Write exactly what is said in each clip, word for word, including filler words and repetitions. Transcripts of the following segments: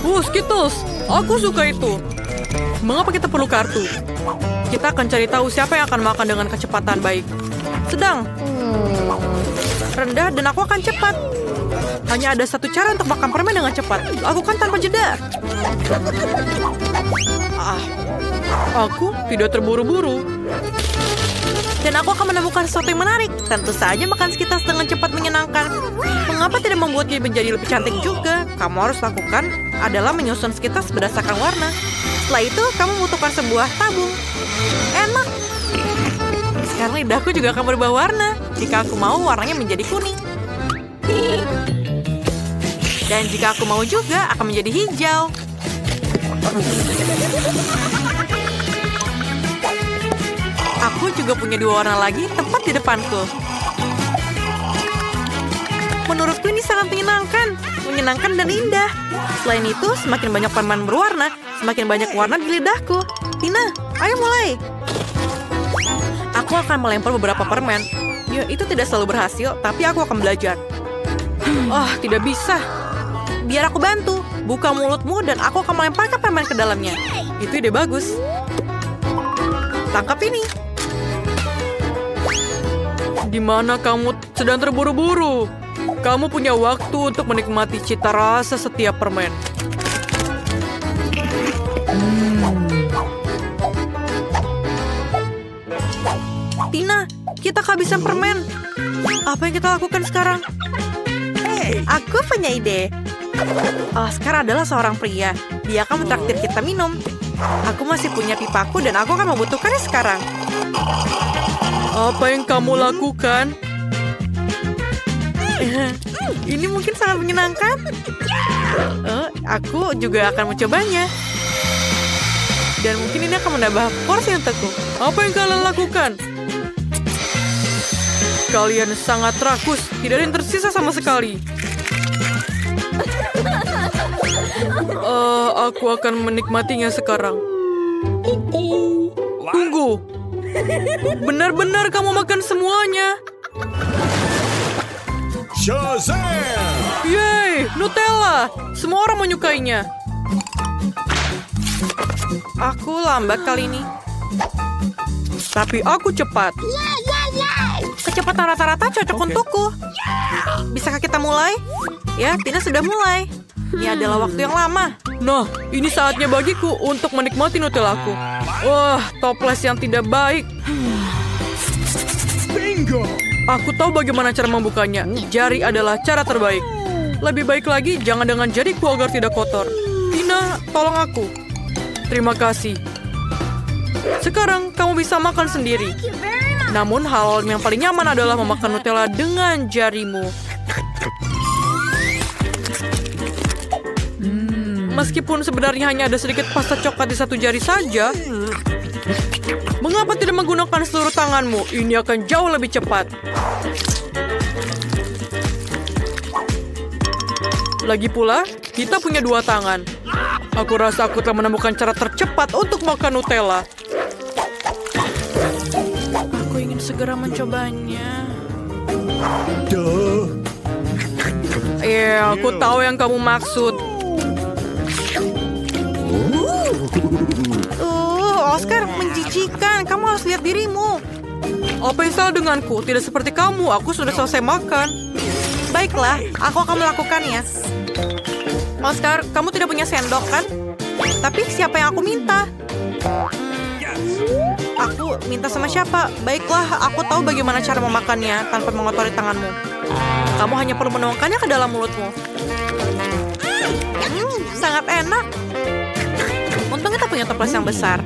Uh, Skittles. Aku suka itu. Mengapa kita perlu kartu? Kita akan cari tahu siapa yang akan makan dengan kecepatan baik. Sedang. Rendah dan aku akan cepat. Hanya ada satu cara untuk makan permen dengan cepat. Lakukan tanpa jeda. Ah, aku tidak terburu-buru. Dan aku akan menemukan sesuatu yang menarik. Tentu saja makan Skittles dengan cepat menyenangkan. Mengapa tidak membuatnya menjadi lebih cantik juga? Kamu harus lakukan adalah menyusun Skittles berdasarkan warna. Setelah itu, kamu membutuhkan sebuah tabung. Enak. Sekarang lidahku juga akan berubah warna. Jika aku mau, warnanya menjadi kuning. Dan jika aku mau juga, akan menjadi hijau. Aku juga punya dua warna lagi tepat di depanku. Menurutku ini sangat menyenangkan. Menyenangkan dan indah. Selain itu, semakin banyak permen berwarna, semakin banyak warna di lidahku. Tina, ayo mulai. Aku akan melempar beberapa permen. Ya, itu tidak selalu berhasil, tapi aku akan belajar. Oh, tidak bisa. Biar aku bantu. Buka mulutmu dan aku akan melemparkan permen ke dalamnya. Itu ide bagus. Tangkap ini. Di mana kamu sedang terburu-buru? Kamu punya waktu untuk menikmati cita rasa setiap permen. Hmm. Tina, kita kehabisan permen. Apa yang kita lakukan sekarang? Hey, aku punya ide. Oscar adalah seorang pria. Dia akan mentraktir kita minum. Aku masih punya pipaku dan aku akan membutuhkannya sekarang. Apa yang kamu lakukan? Ini mungkin sangat menyenangkan. Oh, aku juga akan mencobanya. Dan mungkin ini akan menambah porsi untukku. Apa yang kalian lakukan? Kalian sangat rakus. Tidak ada yang tersisa sama sekali. Uh, aku akan menikmatinya sekarang. Tunggu. Benar-benar kamu makan semuanya. Shazam! Yeay, Nutella. Semua orang menyukainya. Aku lambat kali ini. Tapi aku cepat. Kecepatan rata-rata cocok okay. untukku. Bisakah kita mulai? Ya, Tina sudah mulai. Ini adalah waktu yang lama. Nah, ini saatnya bagiku untuk menikmati Nutellaku. Wah, toples yang tidak baik. Bingo! Aku tahu bagaimana cara membukanya. Jari adalah cara terbaik. Lebih baik lagi, jangan dengan jariku agar tidak kotor. Tina, tolong aku. Terima kasih. Sekarang, kamu bisa makan sendiri. Namun, hal yang paling nyaman adalah memakan Nutella dengan jarimu. Meskipun sebenarnya hanya ada sedikit pasta coklat di satu jari saja, mengapa tidak menggunakan seluruh tanganmu? Ini akan jauh lebih cepat. Lagi pula, kita punya dua tangan. Aku rasa aku telah menemukan cara tercepat untuk makan Nutella. Aku ingin segera mencobanya. Duh. Eh, aku tahu yang kamu maksud. Uh, Oscar, menjijikan. Kamu harus lihat dirimu. Apa yang salah denganku? Tidak seperti kamu. Aku sudah selesai makan. Baiklah, aku akan melakukannya. Oscar, kamu tidak punya sendok, kan? Tapi siapa yang aku minta? Hmm, aku minta sama siapa? Baiklah, aku tahu bagaimana cara memakannya tanpa mengotori tanganmu. Kamu hanya perlu menuangkannya ke dalam mulutmu. Hmm, sangat enak. Untung kita punya toples yang besar.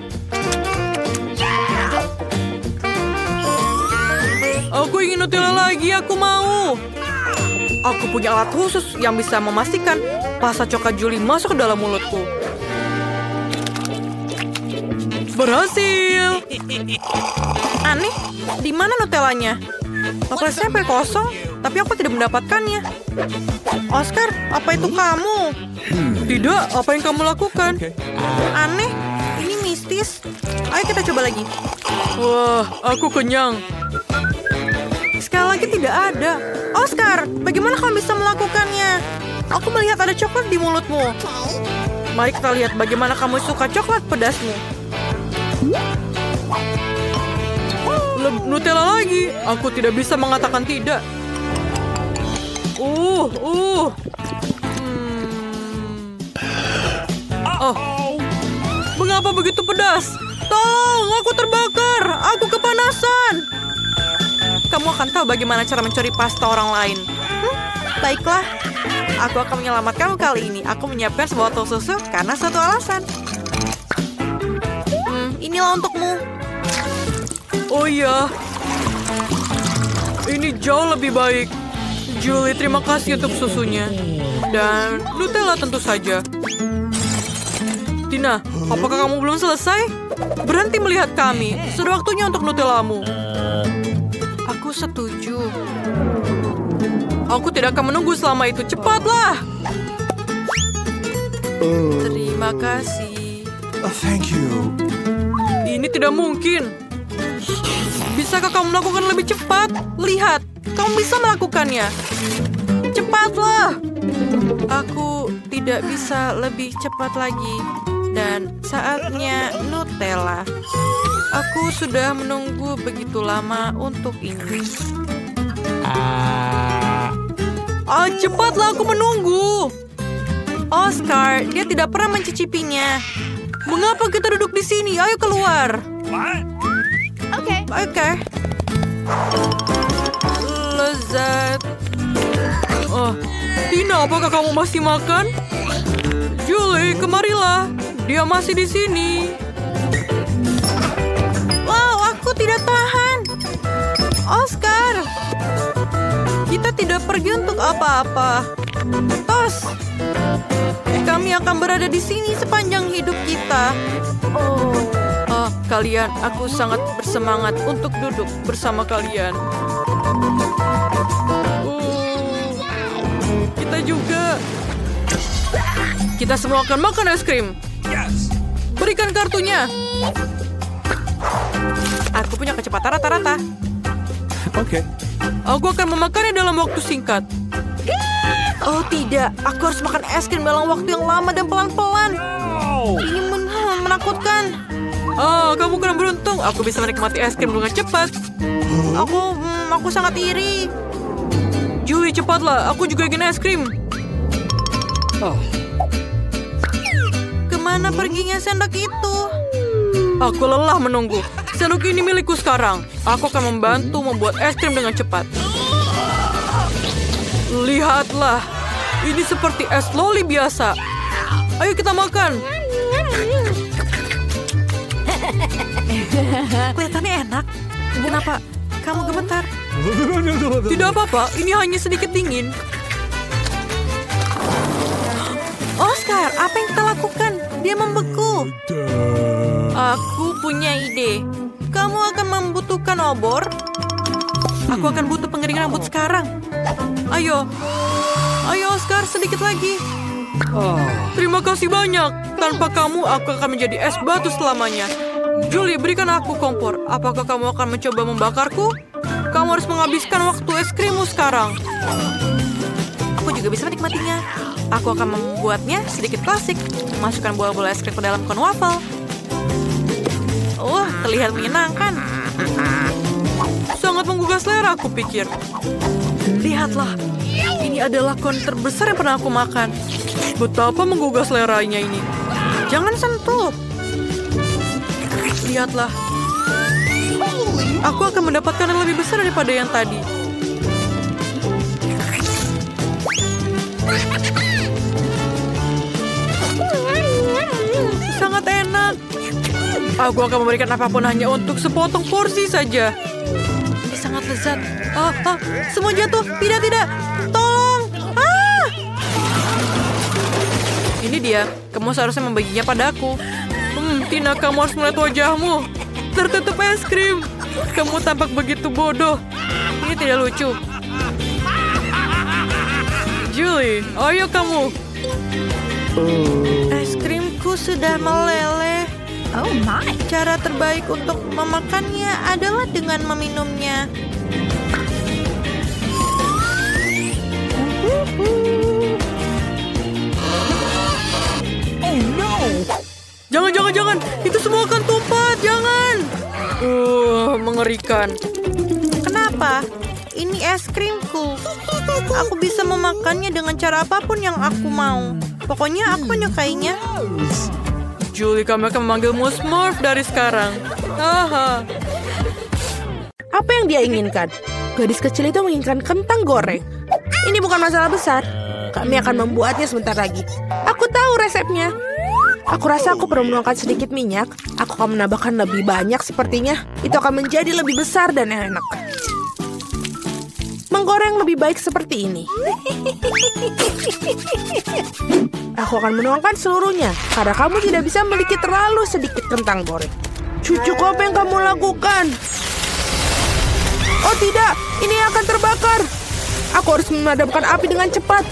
Aku ingin Nutella lagi, aku mau. Aku punya alat khusus yang bisa memastikan pasta coklat Julie masuk ke dalam mulutku. Berhasil. Aneh, di mana Nutellanya? Toplesnya sampai kosong, tapi aku tidak mendapatkannya. Oscar, apa itu kamu? Tidak, apa yang kamu lakukan? Aneh, ini mistis. Ayo kita coba lagi. Wah, aku kenyang. Sekali lagi tidak ada. Oscar, bagaimana kamu bisa melakukannya? Aku melihat ada coklat di mulutmu. Mari kita lihat bagaimana kamu suka coklat pedasmu. Le- Nutella lagi. Aku tidak bisa mengatakan tidak. Uh, uh. Hmm. Oh, mengapa begitu pedas? Tolong, aku terbakar. Aku kepanasan. Kamu akan tahu bagaimana cara mencuri pasta orang lain. Hmm, baiklah. Aku akan menyelamatkanmu kali ini. Aku menyiapkan sebuah botol susu karena satu alasan. Hmm, inilah untukmu. Oh iya. Ini jauh lebih baik. Julie, terima kasih untuk susunya. Dan Nutella tentu saja. Tina, apakah kamu belum selesai? Berhenti melihat kami. Sudah waktunya untuk Nutellamu. Aku setuju. Aku tidak akan menunggu selama itu. Cepatlah. Terima kasih. Oh, thank you. Ini tidak mungkin. Bisakah kamu melakukan lebih cepat? Lihat, kamu bisa melakukannya. Cepatlah. Aku tidak bisa lebih cepat lagi. Dan saatnya Nutella. Aku sudah menunggu begitu lama untuk ini. Ah, cepatlah, aku menunggu. Oscar, dia tidak pernah mencicipinya. Mengapa kita duduk di sini? Ayo keluar. Oke. Oke. Lezat. Oh, Tina, apakah kamu masih makan? Julie, kemarilah. Dia masih di sini. Wow, aku tidak tahan. Oscar, kita tidak pergi untuk apa-apa. Tos, kami akan berada di sini sepanjang hidup kita. Oh, oh kalian, aku sangat bersemangat untuk duduk bersama kalian. Oh, kita juga. Kita semua akan makan es krim. Yes. Berikan kartunya. Aku punya kecepatan rata-rata. Oke. Aku akan memakannya dalam waktu singkat. Oh tidak, aku harus makan es krim dalam waktu yang lama dan pelan-pelan. Ini men menakutkan. Oh, kamu kurang beruntung. Aku bisa menikmati es krim dengan cepat. Aku, hmm, aku sangat iri. Julie, cepatlah. Aku juga ingin es krim. Oh. Kemana perginya sendok itu? Aku lelah menunggu. Sendok ini milikku sekarang. Aku akan membantu membuat es krim dengan cepat. Lihatlah. Ini seperti es loli biasa. Ayo kita makan. Kelihatannya enak. Kenapa kamu gemetar? Tidak apa-apa. Ini hanya sedikit dingin. Oscar, apa yang kita lakukan? Dia membeku. Aku punya ide. Kamu akan membutuhkan obor. Aku akan butuh pengering rambut sekarang. Ayo. Ayo, Oscar, sedikit lagi. Terima kasih banyak. Tanpa kamu, aku akan menjadi es batu selamanya. Julie, berikan aku kompor. Apakah kamu akan mencoba membakarku? Kamu harus menghabiskan waktu es krimmu sekarang. Aku juga bisa menikmatinya. Aku akan membuatnya sedikit klasik. Masukkan bola-bola es krim ke dalam kon waffle. Wah, terlihat menyenangkan. Sangat menggugah selera, aku pikir. Lihatlah, ini adalah kon terbesar yang pernah aku makan. Betapa menggugah seleranya ini. Jangan sentuh. Lihatlah. Aku akan mendapatkan yang lebih besar daripada yang tadi. Sangat enak. Aku akan memberikan apapun hanya untuk sepotong porsi saja. Ini sangat lezat. Ah, ah, semua jatuh. Tidak, tidak. Tolong. Ah! Ini dia. Kamu seharusnya membaginya padaku. Hmm, Tina, kamu harus melihat wajahmu. Tertutup es krim. Kamu tampak begitu bodoh. Ini tidak lucu. Julie, ayo kamu. Es krimku sudah meleleh. Oh my. Cara terbaik untuk memakannya adalah dengan meminumnya. Oh jangan, jangan. Itu semua akan tumpah, jangan. Uh, mengerikan. Kenapa? Ini es krimku. Aku bisa memakannya dengan cara apapun yang aku mau. Pokoknya aku menyukainya. Julie, kami akan memanggilmu Smurf dari sekarang. Haha. Apa yang dia inginkan? Gadis kecil itu menginginkan kentang goreng. Ini bukan masalah besar. Kami akan membuatnya sebentar lagi. Aku tahu resepnya. Aku rasa aku perlu menuangkan sedikit minyak. Aku akan menambahkan lebih banyak sepertinya. Itu akan menjadi lebih besar dan enak. Menggoreng lebih baik seperti ini. Aku akan menuangkan seluruhnya. Karena kamu tidak bisa memiliki terlalu sedikit kentang goreng. Cucuku, apa yang kamu lakukan? Oh tidak, ini akan terbakar. Aku harus memadamkan api dengan cepat.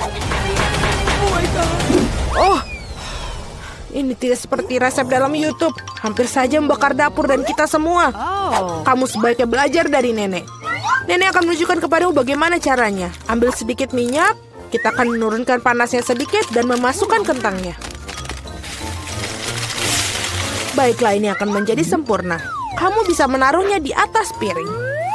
Oh, ini tidak seperti resep dalam YouTube. Hampir saja membakar dapur dan kita semua. Kamu sebaiknya belajar dari nenek. Nenek akan menunjukkan kepadamu bagaimana caranya. Ambil sedikit minyak, kita akan menurunkan panasnya sedikit dan memasukkan kentangnya. Baiklah, ini akan menjadi sempurna. Kamu bisa menaruhnya di atas piring.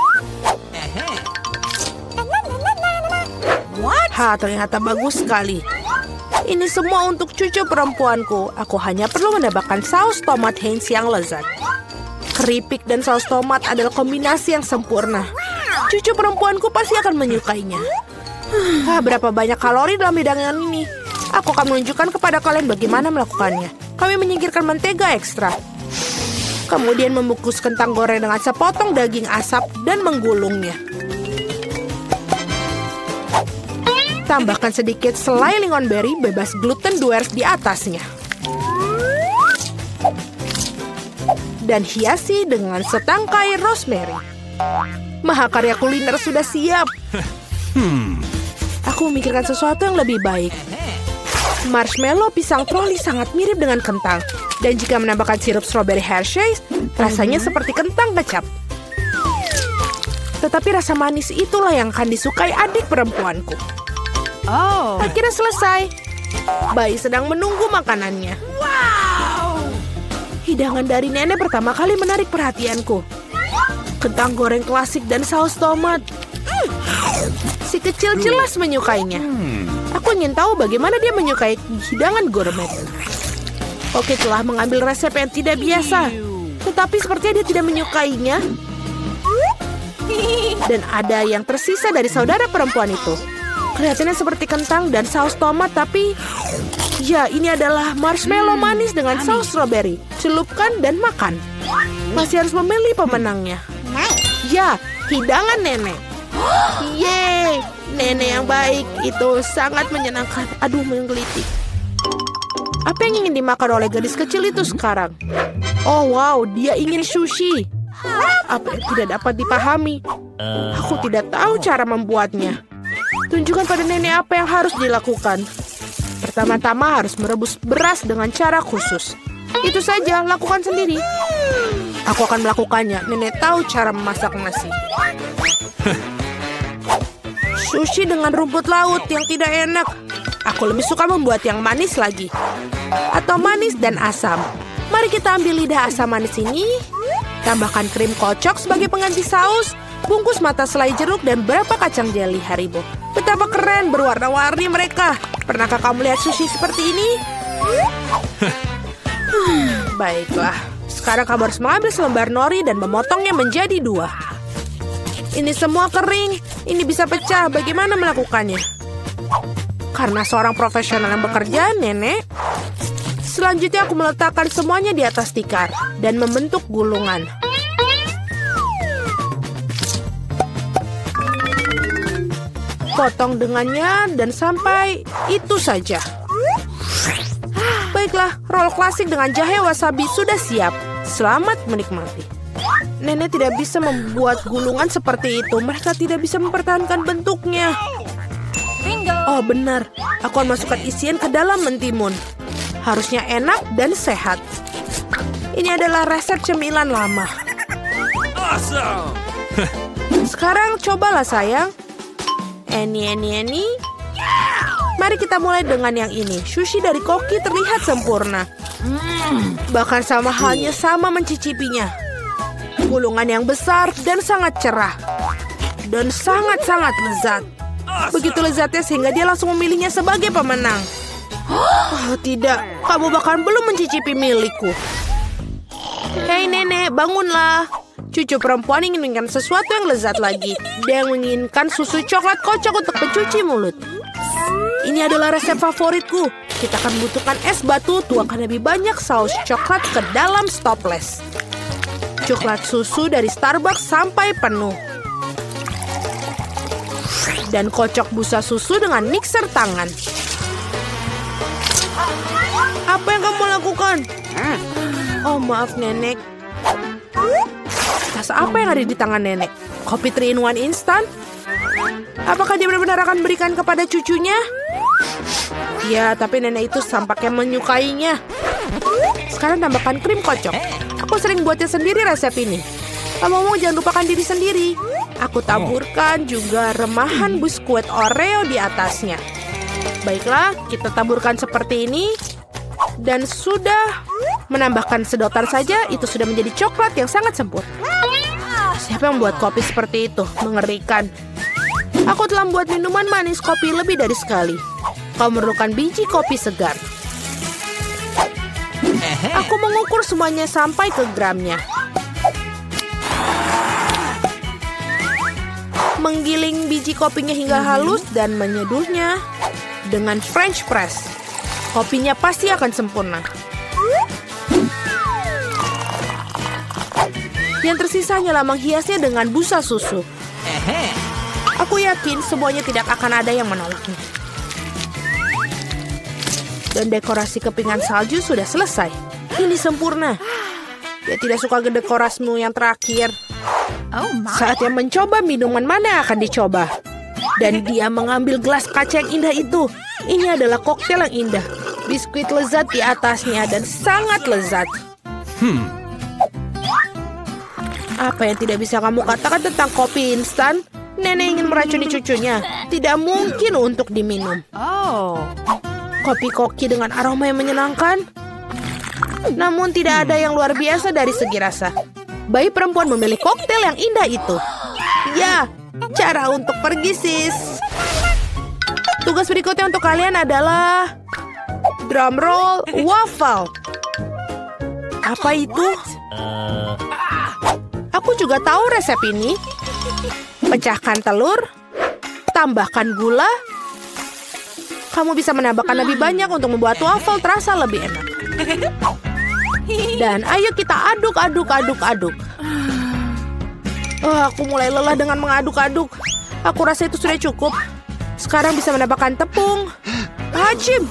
Ha, ternyata bagus sekali. Ini semua untuk cucu perempuanku. Aku hanya perlu menambahkan saus tomat Heinz yang lezat. Keripik dan saus tomat adalah kombinasi yang sempurna. Cucu perempuanku pasti akan menyukainya. Ah, berapa banyak kalori dalam hidangan ini. Aku akan menunjukkan kepada kalian bagaimana melakukannya. Kami menyingkirkan mentega ekstra. Kemudian membungkus kentang goreng dengan sepotong daging asap dan menggulungnya. Tambahkan sedikit selai lingonberry bebas gluten Duers di atasnya. Dan hiasi dengan setangkai rosemary. Mahakarya kuliner sudah siap. Aku memikirkan sesuatu yang lebih baik. Marshmallow pisang troli sangat mirip dengan kentang. Dan jika menambahkan sirup strawberry Hershey's, rasanya seperti kentang kecap. Tetapi rasa manis itulah yang akan disukai adik perempuanku. Oh. Akhirnya selesai. Bayi sedang menunggu makanannya. Wow. Hidangan dari nenek pertama kali menarik perhatianku. Kentang goreng klasik dan saus tomat. Si kecil jelas menyukainya. Aku ingin tahu bagaimana dia menyukai hidangan gourmet. Oke, telah mengambil resep yang tidak biasa. Tetapi sepertinya dia tidak menyukainya. Dan ada yang tersisa dari saudara perempuan itu. Kelihatannya seperti kentang dan saus tomat, tapi... Ya, ini adalah marshmallow manis dengan saus strawberry. Celupkan dan makan. Masih harus memilih pemenangnya. Ya, hidangan nenek. Yeay, nenek yang baik. Itu sangat menyenangkan. Aduh, menggelitik. Apa yang ingin dimakan oleh gadis kecil itu sekarang? Oh, wow, dia ingin sushi. Apa yang tidak dapat dipahami? Aku tidak tahu cara membuatnya. Tunjukkan pada nenek apa yang harus dilakukan. Pertama-tama harus merebus beras dengan cara khusus. Itu saja, lakukan sendiri. Aku akan melakukannya. Nenek tahu cara memasak nasi. Sushi dengan rumput laut yang tidak enak. Aku lebih suka membuat yang manis lagi. Atau manis dan asam. Mari kita ambil lidah asam manis ini. Tambahkan krim kocok sebagai pengganti saus. Bungkus mata selai jeruk dan berapa kacang jeli Haribo. Betapa keren berwarna-warni mereka. Pernahkah kamu lihat sushi seperti ini? Baiklah. Sekarang kamu harus mengambil selembar nori dan memotongnya menjadi dua. Ini semua kering. Ini bisa pecah. Bagaimana melakukannya? Karena seorang profesional yang bekerja, nenek. Selanjutnya aku meletakkan semuanya di atas tikar dan membentuk gulungan. Potong dengannya dan sampai itu saja. Baiklah, roll klasik dengan jahe wasabi sudah siap. Selamat menikmati. Nenek tidak bisa membuat gulungan seperti itu. Mereka tidak bisa mempertahankan bentuknya. Oh benar, aku akan masukkan isian ke dalam mentimun. Harusnya enak dan sehat. Ini adalah resep cemilan lama. Awesome. Sekarang cobalah sayang. Eni, eni, eni. Mari kita mulai dengan yang ini. Sushi dari koki terlihat sempurna. Bahkan sama halnya sama mencicipinya. Gulungan yang besar dan sangat cerah. Dan sangat-sangat lezat. Begitu lezatnya sehingga dia langsung memilihnya sebagai pemenang. Oh tidak, kamu bahkan belum mencicipi milikku. Hei nenek, bangunlah. Cucu perempuan ingin menginginkan sesuatu yang lezat lagi. Dia menginginkan susu coklat kocok untuk pencuci mulut. Ini adalah resep favoritku. Kita akan membutuhkan es batu, tuangkan lebih banyak saus coklat ke dalam stopless. Coklat susu dari Starbucks sampai penuh. Dan kocok busa susu dengan mixer tangan. Apa yang kamu lakukan? Oh maaf nenek. Tas apa yang ada di tangan nenek? Kopi three in one instan? Apakah dia benar-benar akan berikan kepada cucunya? Ya, tapi nenek itu tampaknya menyukainya. Sekarang tambahkan krim kocok. Aku sering buatnya sendiri resep ini. Ngomong-ngomong jangan lupakan diri sendiri. Aku taburkan juga remahan biskuit Oreo di atasnya. Baiklah, kita taburkan seperti ini. Dan sudah menambahkan sedotan saja, itu sudah menjadi coklat yang sangat sempurna. Siapa yang membuat kopi seperti itu? Mengerikan. Aku telah membuat minuman manis kopi lebih dari sekali. Kau memerlukan biji kopi segar. Aku mengukur semuanya sampai ke gramnya. Menggiling biji kopinya hingga halus dan menyeduhnya dengan French press. Kopinya pasti akan sempurna. Yang tersisa hanyalah menghiasnya dengan busa susu. Aku yakin semuanya tidak akan ada yang menolaknya. Dan dekorasi kepingan salju sudah selesai. Ini sempurna. Dia tidak suka dekorasimu yang terakhir. Saatnya mencoba minuman mana yang akan dicoba. Dan dia mengambil gelas kaca yang indah itu. Ini adalah koktail yang indah. Biskuit lezat di atasnya dan sangat lezat. Hmm. Apa yang tidak bisa kamu katakan tentang kopi instan? Nenek ingin meracuni cucunya. Tidak mungkin untuk diminum. Oh. Kopi koki dengan aroma yang menyenangkan. Namun tidak ada yang luar biasa dari segi rasa. Bayi perempuan memilih koktail yang indah itu. Ya, cara untuk pergi sis. Tugas berikutnya untuk kalian adalah drum roll waffle. Apa itu? Aku juga tahu resep ini. Pecahkan telur, tambahkan gula. Kamu bisa menambahkan lebih banyak untuk membuat waffle terasa lebih enak. Dan ayo kita aduk, aduk, aduk, aduk. Oh, aku mulai lelah dengan mengaduk-aduk. Aku rasa itu sudah cukup. Sekarang bisa menambahkan tepung. Hacim.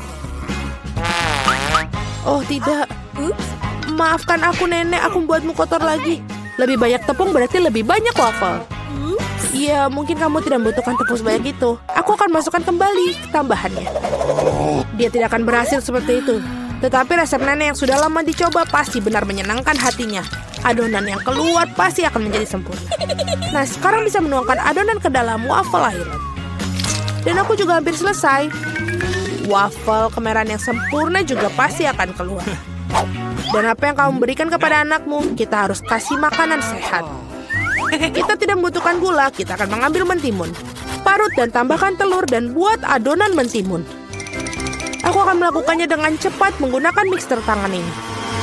Oh tidak. Maafkan aku nenek, aku membuatmu kotor lagi. Lebih banyak tepung berarti lebih banyak waffle. Iya, mungkin kamu tidak membutuhkan tepung sebanyak itu. Aku akan masukkan kembali tambahannya. Dia tidak akan berhasil seperti itu. Tetapi resep nenek yang sudah lama dicoba pasti benar menyenangkan hatinya. Adonan yang keluar pasti akan menjadi sempurna. Nah, sekarang bisa menuangkan adonan ke dalam waffle island. Dan aku juga hampir selesai. Waffle kemerahan yang sempurna juga pasti akan keluar. Dan apa yang kamu berikan kepada anakmu, kita harus kasih makanan sehat. Kita tidak membutuhkan gula, kita akan mengambil mentimun. Parut dan tambahkan telur dan buat adonan mentimun. Aku akan melakukannya dengan cepat menggunakan mixer tangan ini.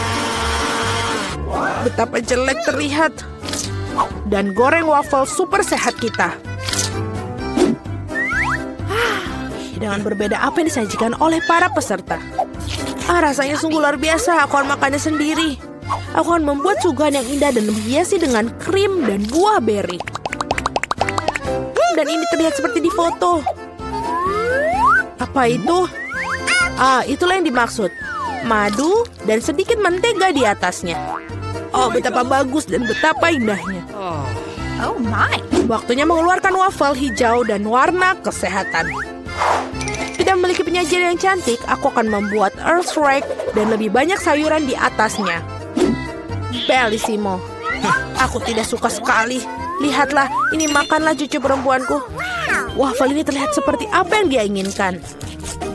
Betapa jelek terlihat. Dan goreng waffle super sehat kita. Dengan berbeda apa yang disajikan oleh para peserta. Ah, rasanya sungguh luar biasa. Aku akan makannya sendiri. Aku akan membuat suguhan yang indah dan menghiasi dengan krim dan buah beri. Dan ini terlihat seperti di foto. Apa itu? Ah, itulah yang dimaksud. Madu dan sedikit mentega di atasnya. Oh, betapa bagus dan betapa indahnya. Oh my. Waktunya mengeluarkan waffle hijau dan warna kesehatan. Tidak memiliki penyajian yang cantik, aku akan membuat earth rake dan lebih banyak sayuran di atasnya. Bellissimo. Aku tidak suka sekali. Lihatlah, ini makanlah cucu perempuanku. Waffle ini terlihat seperti apa yang dia inginkan.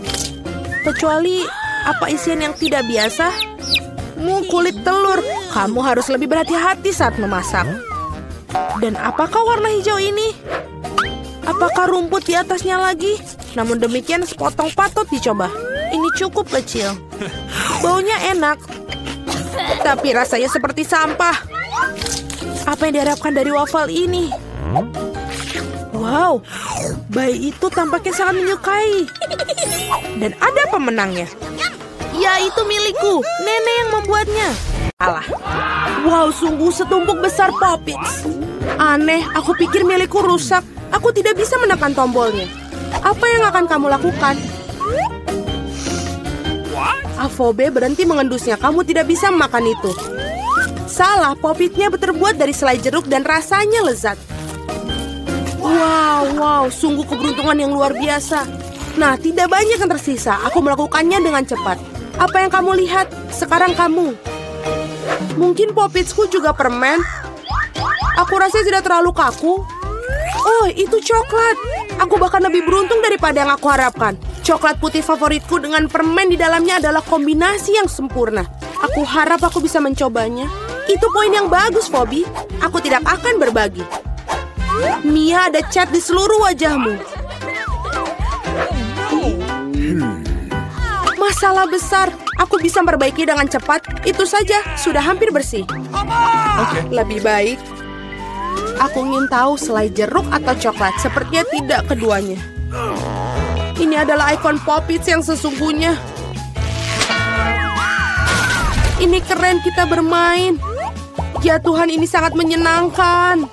Kecuali apa isian yang tidak biasa? Mu kulit telur. Kamu harus lebih berhati-hati saat memasak. Dan apakah warna hijau ini? Apakah rumput di atasnya lagi? Namun demikian sepotong patut dicoba. Ini cukup kecil. Baunya enak. Tapi rasanya seperti sampah. Apa yang diharapkan dari waffle ini? Wow, bayi itu tampaknya sangat menyukai. Dan ada pemenangnya. Ya, itu milikku. Nenek yang membuatnya. Alah. Wow, sungguh setumpuk besar Poppets. Aneh, aku pikir milikku rusak. Aku tidak bisa menekan tombolnya. Apa yang akan kamu lakukan? Avobe berhenti mengendusnya. Kamu tidak bisa makan itu. Salah, Poppetnya terbuat dari selai jeruk dan rasanya lezat. Wow, wow, sungguh keberuntungan yang luar biasa. Nah, tidak banyak yang tersisa. Aku melakukannya dengan cepat. Apa yang kamu lihat? Sekarang kamu. Mungkin Poppetsku juga permen. Aku rasa tidak terlalu kaku. Oh, itu coklat. Aku bahkan lebih beruntung daripada yang aku harapkan. Coklat putih favoritku dengan permen di dalamnya adalah kombinasi yang sempurna. Aku harap aku bisa mencobanya. Itu poin yang bagus, Phoebe. Aku tidak akan berbagi. Mia, ada cat di seluruh wajahmu. Masalah besar. Aku bisa memperbaiki dengan cepat. Itu saja, sudah hampir bersih. Okay. Lebih baik. Aku ingin tahu selai jeruk atau coklat. Sepertinya tidak keduanya. Ini adalah ikon Poppets yang sesungguhnya. Ini keren kita bermain. Ya Tuhan, ini sangat menyenangkan.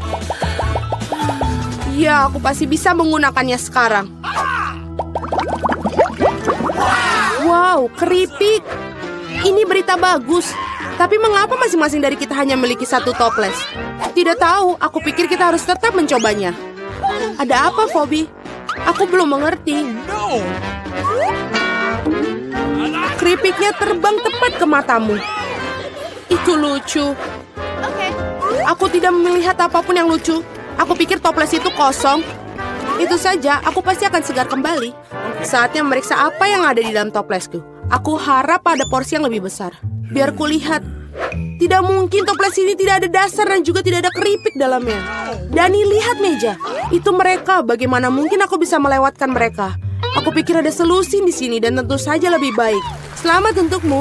Ya, aku pasti bisa menggunakannya sekarang. Wow, keripik. Ini berita bagus. Tapi mengapa masing-masing dari kita hanya memiliki satu toples? Tidak tahu, aku pikir kita harus tetap mencobanya. Ada apa, Phoebe? Aku belum mengerti. Keripiknya terbang tepat ke matamu. Itu lucu. Aku tidak melihat apapun yang lucu. Aku pikir toples itu kosong. Itu saja, aku pasti akan segar kembali. Saatnya memeriksa apa yang ada di dalam toplesku. Aku harap ada porsi yang lebih besar. Biar kulihat. Tidak mungkin toples ini tidak ada dasar dan juga tidak ada keripik dalamnya. Dani, lihat meja. Itu mereka. Bagaimana mungkin aku bisa melewatkan mereka? Aku pikir ada selusin di sini dan tentu saja lebih baik. Selamat untukmu.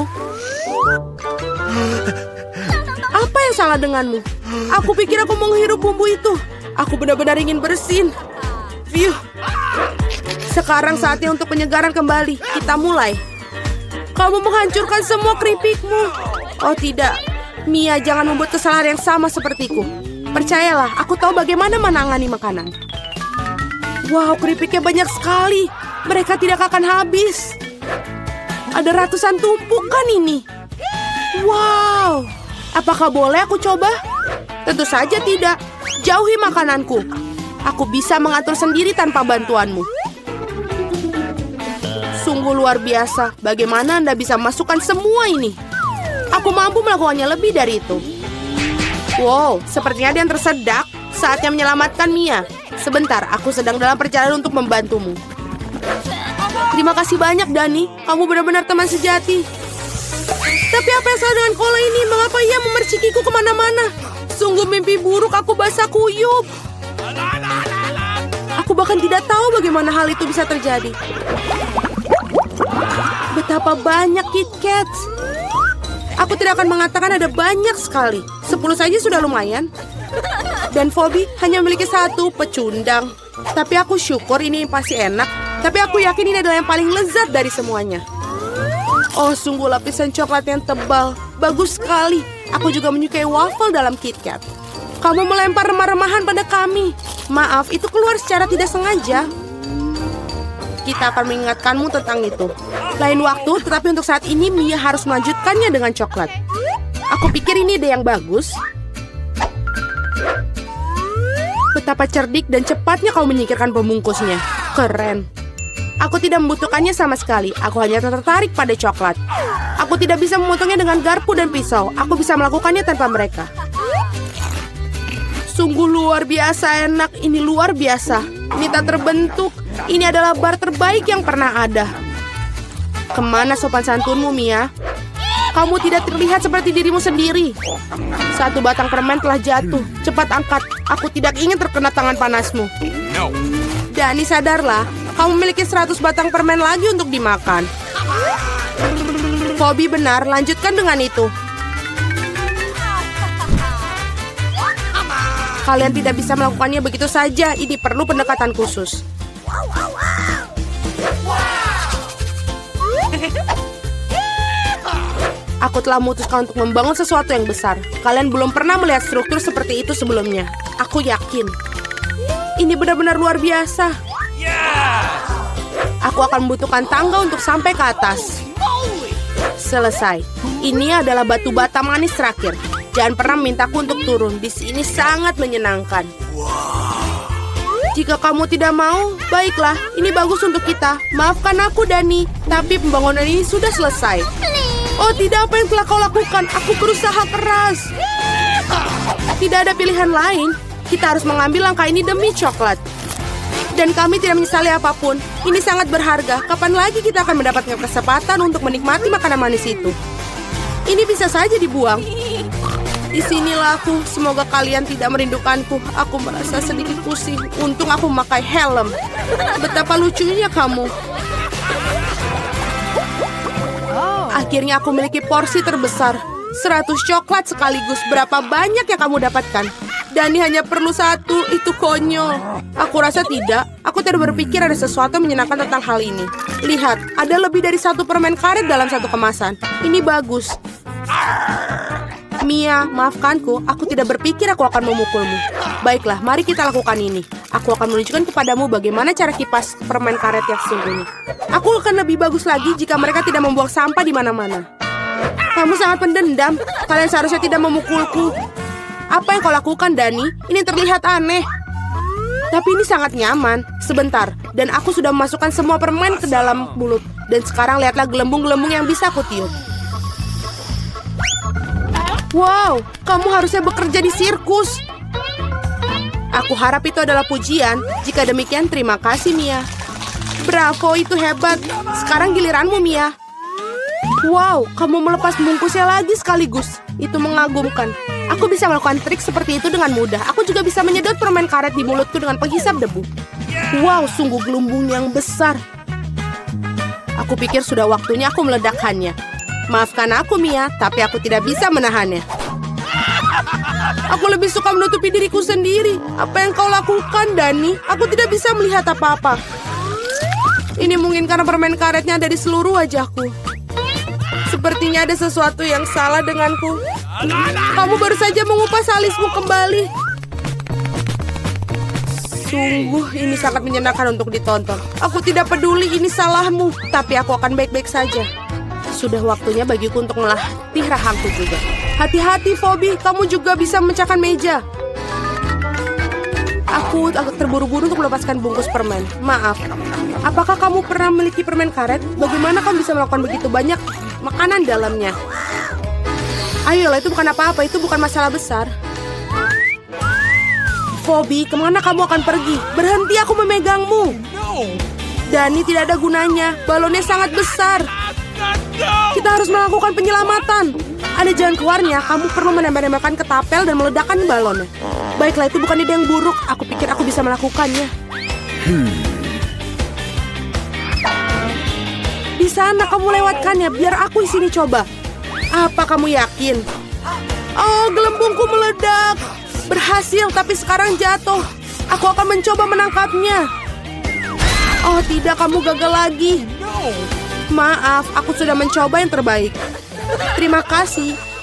Apa yang salah denganmu? Aku pikir aku menghirup bumbu itu. Aku benar-benar ingin bersin. Phew. Sekarang saatnya untuk penyegaran kembali. Kita mulai. Kamu menghancurkan semua keripikmu. Oh tidak, Mia, jangan membuat kesalahan yang sama sepertiku. Percayalah, aku tahu bagaimana menangani makanan. Wow, keripiknya banyak sekali. Mereka tidak akan habis. Ada ratusan tumpukan ini. Wow, apakah boleh aku coba? Tentu saja tidak. Jauhi makananku. Aku bisa mengatur sendiri tanpa bantuanmu. Sungguh luar biasa. Bagaimana Anda bisa masukkan semua ini? Aku mampu melakukannya lebih dari itu. Wow, sepertinya ada yang tersedak. Saatnya menyelamatkan Mia. Sebentar, aku sedang dalam perjalanan untuk membantumu. Terima kasih banyak, Dani. Kamu benar-benar teman sejati. Tapi apa yang salah dengan Kola ini? Mengapa ia memercikiku kemana-mana? Sungguh mimpi buruk, aku basah kuyup. Aku bahkan tidak tahu bagaimana hal itu bisa terjadi. Betapa banyak KitKats. Aku tidak akan mengatakan ada banyak sekali. Sepuluh saja sudah lumayan. Dan Phoebe hanya memiliki satu pecundang. Tapi aku syukur ini pasti enak. Tapi aku yakin ini adalah yang paling lezat dari semuanya. Oh, sungguh lapisan coklat yang tebal. Bagus sekali. Aku juga menyukai waffle dalam KitKat. Kamu melempar remah-remahan pada kami. Maaf, itu keluar secara tidak sengaja. Kita akan mengingatkanmu tentang itu. Lain waktu, tetapi untuk saat ini Mia harus melanjutkannya dengan coklat. Aku pikir ini ide yang bagus. Betapa cerdik dan cepatnya kau menyingkirkan pembungkusnya. Keren. Aku tidak membutuhkannya sama sekali. Aku hanya tertarik pada coklat. Aku tidak bisa memotongnya dengan garpu dan pisau. Aku bisa melakukannya tanpa mereka. Sungguh luar biasa enak. Ini luar biasa. Ini tak terbentuk. Ini adalah bar terbaik yang pernah ada. Kemana sopan santunmu, Mia? Kamu tidak terlihat seperti dirimu sendiri. Satu batang permen telah jatuh. Cepat angkat. Aku tidak ingin terkena tangan panasmu. No. Dani, sadarlah. Kamu memiliki seratus batang permen lagi untuk dimakan. Phoebe benar, lanjutkan dengan itu. Kalian tidak bisa melakukannya begitu saja. Ini perlu pendekatan khusus. Aku telah memutuskan untuk membangun sesuatu yang besar. Kalian belum pernah melihat struktur seperti itu sebelumnya. Aku yakin. Ini benar-benar luar biasa. Aku akan membutuhkan tangga untuk sampai ke atas. Selesai. Ini adalah batu bata manis terakhir. Jangan pernah mintaku untuk turun. Di sini sangat menyenangkan. Jika kamu tidak mau, baiklah. Ini bagus untuk kita. Maafkan aku, Dani. Tapi pembangunan ini sudah selesai. Oh, tidak, apa yang telah kau lakukan? Aku berusaha keras. Tidak ada pilihan lain. Kita harus mengambil langkah ini demi coklat. Dan kami tidak menyesali apapun. Ini sangat berharga. Kapan lagi kita akan mendapatkan kesempatan untuk menikmati makanan manis itu? Ini bisa saja dibuang. Di sinilah aku. Semoga kalian tidak merindukanku. Aku merasa sedikit pusing. Untung aku memakai helm. Betapa lucunya kamu. Akhirnya aku memiliki porsi terbesar. seratus coklat sekaligus. Berapa banyak yang kamu dapatkan? Dani hanya perlu satu. Itu konyol. Aku rasa tidak. Aku tidak berpikir ada sesuatu menyenangkan tentang hal ini. Lihat, ada lebih dari satu permen karet dalam satu kemasan. Ini bagus. Mia, maafkanku. Aku tidak berpikir aku akan memukulmu. Baiklah, mari kita lakukan ini. Aku akan menunjukkan kepadamu bagaimana cara kipas permen karet yang sesungguhnya. Aku akan lebih bagus lagi jika mereka tidak membuang sampah di mana-mana. Kamu sangat pendendam. Kalian seharusnya tidak memukulku. Apa yang kau lakukan, Dani? Ini terlihat aneh. Tapi ini sangat nyaman. Sebentar, dan aku sudah memasukkan semua permen ke dalam mulut. Dan sekarang lihatlah gelembung-gelembung yang bisa aku tiup. Wow, kamu harusnya bekerja di sirkus. Aku harap itu adalah pujian. Jika demikian, terima kasih, Mia. Bravo, itu hebat. Sekarang giliranmu, Mia. Wow, kamu melepas bungkusnya lagi sekaligus. Itu mengagumkan. Aku bisa melakukan trik seperti itu dengan mudah. Aku juga bisa menyedot permen karet di mulutku dengan penghisap debu. Wow, sungguh gelembung yang besar. Aku pikir sudah waktunya aku meledakkannya. Maafkan aku, Mia, tapi aku tidak bisa menahannya. Aku lebih suka menutupi diriku sendiri. Apa yang kau lakukan, Dani? Aku tidak bisa melihat apa-apa. Ini mungkin karena permen karetnya ada di seluruh wajahku. Sepertinya ada sesuatu yang salah denganku. Kamu baru saja mengupas alismu kembali. Sungguh, ini sangat menyenangkan untuk ditonton. Aku tidak peduli ini salahmu, tapi aku akan baik-baik saja. Sudah waktunya bagiku untuk melatih rahangku juga. Hati-hati, Phoebe. Kamu juga bisa memecahkan meja. Aku agak terburu-buru untuk melepaskan bungkus permen. Maaf. Apakah kamu pernah memiliki permen karet? Bagaimana kamu bisa melakukan begitu banyak makanan dalamnya? Ayolah, itu bukan apa-apa. Itu bukan masalah besar. Phoebe, kemana kamu akan pergi? Berhenti, aku memegangmu. Dani, tidak ada gunanya. Balonnya sangat besar. Kita harus melakukan penyelamatan. Ada jalan keluarnya. Kamu perlu menembak-nembakkan ketapel dan meledakkan balonnya. Baiklah, itu bukan ide yang buruk. Aku pikir aku bisa melakukannya. Hmm. Di sana kamu lewatkannya. Biar aku di sini coba. Apa kamu yakin? Oh, gelembungku meledak. Berhasil, tapi sekarang jatuh. Aku akan mencoba menangkapnya. Oh tidak, kamu gagal lagi. Maaf, aku sudah mencoba yang terbaik. Terima kasih.